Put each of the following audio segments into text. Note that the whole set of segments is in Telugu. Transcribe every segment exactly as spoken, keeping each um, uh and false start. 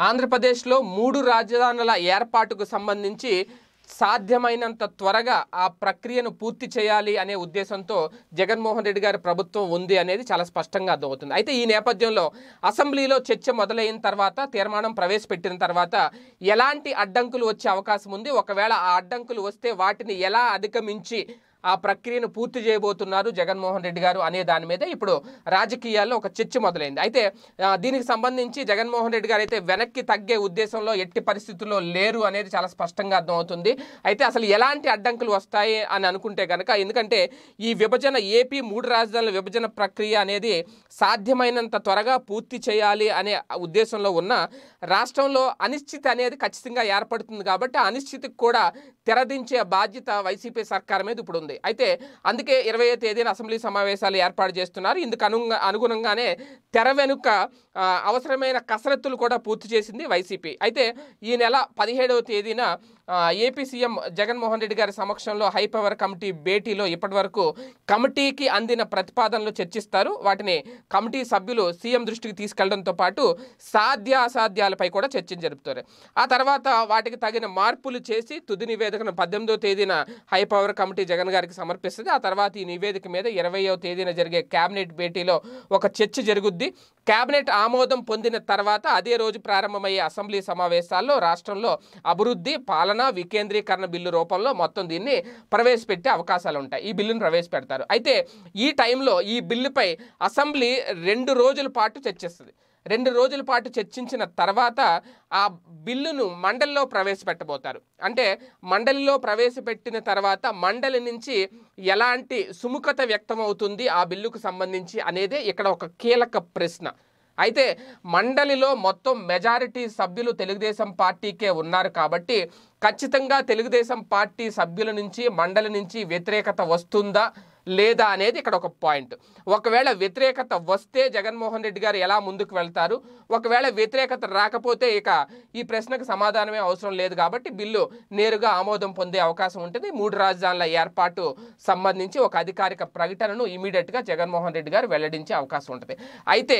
ఆంధ్రప్రదేశ్లో మూడు రాజధానుల ఏర్పాటుకు సంబంధించి సాధ్యమైనంత త్వరగా ఆ ప్రక్రియను పూర్తి చేయాలి అనే ఉద్దేశంతో జగన్మోహన్ రెడ్డి గారి ప్రభుత్వం ఉంది అనేది చాలా స్పష్టంగా అర్థమవుతుంది. అయితే ఈ నేపథ్యంలో అసెంబ్లీలో చర్చ మొదలైన తర్వాత, తీర్మానం ప్రవేశపెట్టిన తర్వాత ఎలాంటి అడ్డంకులు వచ్చే అవకాశం ఉంది, ఒకవేళ ఆ అడ్డంకులు వస్తే వాటిని ఎలా అధిగమించి ఆ ప్రక్రియను పూర్తి చేయబోతున్నారు జగన్మోహన్ రెడ్డి గారు అనే దాని మీద ఇప్పుడు రాజకీయాల్లో ఒక చర్చ మొదలైంది. అయితే దీనికి సంబంధించి జగన్మోహన్ రెడ్డి గారు అయితే వెనక్కి తగ్గే ఉద్దేశంలో ఎట్టి పరిస్థితుల్లో లేరు అనేది చాలా స్పష్టంగా అర్థమవుతుంది. అయితే అసలు ఎలాంటి అడ్డంకులు వస్తాయి అని అనుకుంటే కనుక, ఎందుకంటే ఈ విభజన ఏపీ మూడు రాజధానుల విభజన ప్రక్రియ అనేది సాధ్యమైనంత త్వరగా పూర్తి చేయాలి అనే ఉద్దేశంలో ఉన్న రాష్ట్రంలో అనిశ్చితి అనేది ఖచ్చితంగా ఏర్పడుతుంది. కాబట్టి ఆ అనిశ్చితికి కూడా తెరదించే బాధ్యత వైసీపీ సర్కార్ మీద ఇప్పుడు ఉంది. అయితే అందుకే ఇరవయో తేదీన అసెంబ్లీ సమావేశాలు ఏర్పాటు చేస్తున్నారు. ఇందుకు అను అనుగుణంగానే తెర వెనుక అవసరమైన కసరత్తులు కూడా పూర్తి చేసింది వైసీపీ. అయితే ఈ నెల పదిహేడవ తేదీన ఏపీ సీఎం జగన్మోహన్ రెడ్డి గారి సమక్షంలో హై పవర్ కమిటీ భేటీలో ఇప్పటి వరకు కమిటీకి అందిన ప్రతిపాదనలు చర్చిస్తారు. వాటిని కమిటీ సభ్యులు సీఎం దృష్టికి తీసుకెళ్లడంతో పాటు సాధ్య అసాధ్యాలపై కూడా చర్చలు జరుపుతారు. ఆ తర్వాత వాటికి తగిన మార్పులు చేసి తుది నివేదికను పద్దెనిమిదవ తేదీన హై పవర్ కమిటీ జగన్ గారికి సమర్పిస్తుంది. ఆ తర్వాత ఈ నివేదిక మీద ఇరవయవ తేదీన జరిగే కేబినెట్ భేటీలో ఒక చర్చ జరుగుద్ది. కేబినెట్ ఆమోదం పొందిన తర్వాత అదే రోజు ప్రారంభమయ్యే అసెంబ్లీ సమావేశాల్లో రాష్ట్రంలో అభివృద్ధి, పాలన, వికేంద్రీకరణ బిల్లు రూపంలో మొత్తం దీన్ని ప్రవేశపెట్టే అవకాశాలు ఉంటాయి. ఈ బిల్లును ప్రవేశపెడతారు. అయితే ఈ టైంలో ఈ బిల్లుపై అసెంబ్లీ రెండు రోజుల పాటు చర్చిస్తుంది. రెండు రోజుల పాటు చర్చించిన తర్వాత ఆ బిల్లును మండలిలో ప్రవేశపెట్టబోతారు. అంటే మండలిలో ప్రవేశపెట్టిన తర్వాత మండలి నుంచి ఎలాంటి సుముఖత వ్యక్తమవుతుంది ఆ బిల్లుకు సంబంధించి అనేదే ఇక్కడ ఒక కీలక ప్రశ్న. అయితే మండలిలో మొత్తం మెజారిటీ సభ్యులు తెలుగుదేశం పార్టీకే ఉన్నారు కాబట్టి ఖచ్చితంగా తెలుగుదేశం పార్టీ సభ్యుల నుంచి మండలి నుంచి వ్యతిరేకత వస్తుందా లేదా అనేది ఇక్కడ ఒక పాయింట్. ఒకవేళ వ్యతిరేకత వస్తే జగన్మోహన్ రెడ్డి గారు ఎలా ముందుకు వెళ్తారు, ఒకవేళ వ్యతిరేకత రాకపోతే ఇక ఈ ప్రశ్నకు సమాధానమే అవసరం లేదు కాబట్టి బిల్లు నేరుగా ఆమోదం పొందే అవకాశం ఉంటుంది. మూడు రాజధానుల ఏర్పాటు సంబంధించి ఒక అధికారిక ప్రకటనను ఇమీడియట్గా జగన్మోహన్ రెడ్డి గారు వెల్లడించే అవకాశం ఉంటుంది. అయితే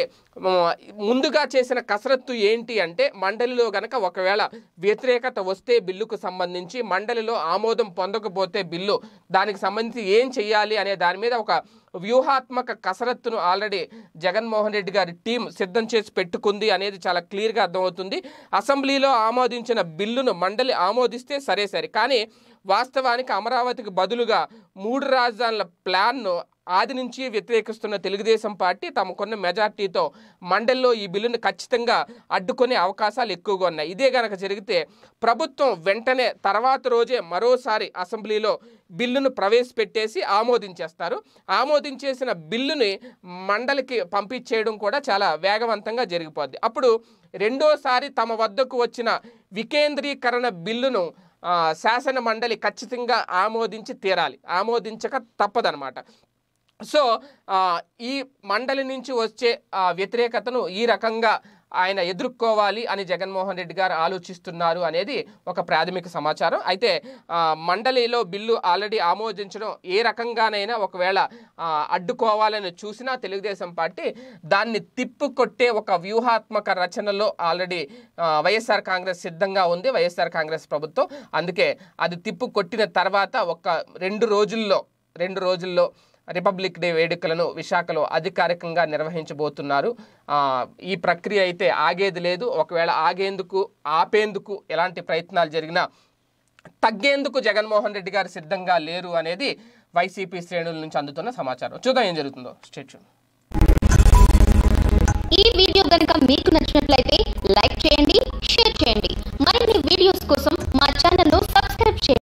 ముందుగా చేసిన కసరత్తు ఏంటి అంటే, మండలిలో గనక ఒకవేళ వ్యతిరేకత వస్తే బిల్లుకు సంబంధించి మండలిలో ఆమోదం పొందకపోతే బిల్లు దానికి సంబంధించి ఏం చేయాలి అనే దాని మీద ఒక వ్యూహాత్మక కసరత్తును ఆల్రెడీ జగన్మోహన్ రెడ్డి గారి టీం సిద్ధం చేసి పెట్టుకుంది అనేది చాలా క్లియర్గా అర్థమవుతుంది. అసెంబ్లీలో ఆమోదించిన బిల్లును మండలి ఆమోదిస్తే సరే సరే కానీ వాస్తవానికి అమరావతికి బదులుగా మూడు రాజధానుల ప్లాన్ను ఆది నుంచి వ్యతిరేకిస్తున్న తెలుగుదేశం పార్టీ తమకున్న మెజార్టీతో మండలిలో ఈ బిల్లును ఖచ్చితంగా అడ్డుకునే అవకాశాలు ఎక్కువగా ఉన్నాయి. ఇదే కనుక జరిగితే ప్రభుత్వం వెంటనే తర్వాత రోజే మరోసారి అసెంబ్లీలో బిల్లును ప్రవేశపెట్టేసి ఆమోదించేస్తారు. ఆమోదించేసిన బిల్లుని మండలికి పంపించేయడం కూడా చాలా వేగవంతంగా జరిగిపోద్ది. అప్పుడు రెండోసారి తమ వద్దకు వచ్చిన వికేంద్రీకరణ బిల్లును శాసన మండలి ఖచ్చితంగా ఆమోదించి తీరాలి, ఆమోదించక తప్పదనమాట. సో ఈ మండలి నుంచి వచ్చే వ్యతిరేకతను ఈ రకంగా ఆయన ఎదుర్కోవాలి అని జగన్మోహన్ రెడ్డి గారు ఆలోచిస్తున్నారు అనేది ఒక ప్రాథమిక సమాచారం. అయితే మండలిలో బిల్లు ఆల్రెడీ ఆమోదించడం ఏ రకంగానైనా ఒకవేళ అడ్డుకోవాలని చూసినా తెలుగుదేశం పార్టీ దాన్ని తిప్పుకొట్టే ఒక వ్యూహాత్మక రచనలో ఆల్రెడీ వైఎస్ఆర్ కాంగ్రెస్ సిద్ధంగా ఉంది, వైఎస్ఆర్ కాంగ్రెస్ ప్రభుత్వం. అందుకే అది తిప్పు కొట్టిన తర్వాత ఒక రెండు రోజుల్లో రెండు రోజుల్లో రిపబ్లిక్ డే వేడుకలను విశాఖలో అధికారికంగా నిర్వహించబోతున్నారు. ఈ ప్రక్రియ అయితే ఆగేది లేదు. ఒకవేళ ఆగేందుకు ఆపేందుకు ఎలాంటి ప్రయత్నాలు జరిగినా తగ్గేందుకు జగన్మోహన్ రెడ్డి గారు సిద్ధంగా లేరు అనేది వైసీపీ శ్రేణుల నుంచి అందుతున్న సమాచారం. చూద్దాం ఏం జరుగుతుందో. Stay tune. ఈ వీడియో గనుక మీకు నచ్చినట్లయితే లైక్ చేయండి, షేర్ చేయండి. మరిన్ని వీడియోస్ కోసం మా